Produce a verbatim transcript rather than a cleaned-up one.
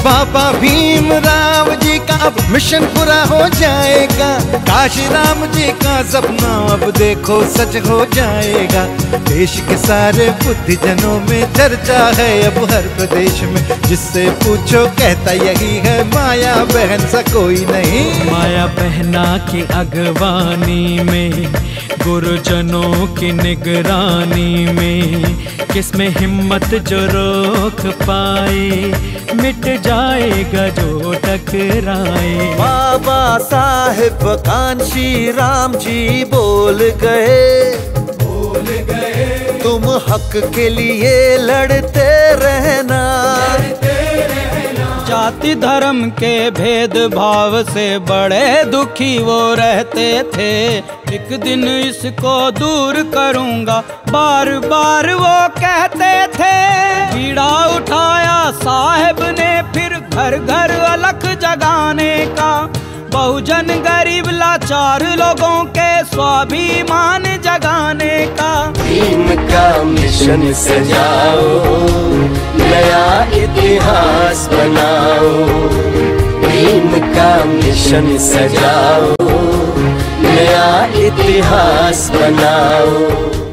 बाबा भीमराव जी का अब मिशन पूरा हो जाएगा। काशी राम जी का सपना अब देखो सच हो जाएगा। देश के सारे बुद्धिजनों में चर्चा है अब हर प्रदेश में, जिससे पूछो कहता यही है, माया बहन सा कोई नहीं। माया बहना की अगवानी में, गुरुजनों की निगरानी में, किसमें हिम्मत जो रोक पाए, मिट जाएगा जो टकराए। बाबा साहेब कांशी राम जी बोल गए, बोल गए तुम हक के लिए लड़ते रहना। जाति धर्म के भेदभाव से बड़े दुखी वो रहते थे। एक दिन इसको दूर करूंगा बार बार वो कहते थे। बीड़ा उठाया साहेब ने फिर घर घर अलख जगाने का, बहुजन गरीब लाचार लोगों के स्वाभिमान जगाने का। भीम का मिशन सजाओ, नया इतिहास बनाओ। भीम का मिशन सजाओ, नया इतिहास बनाओ।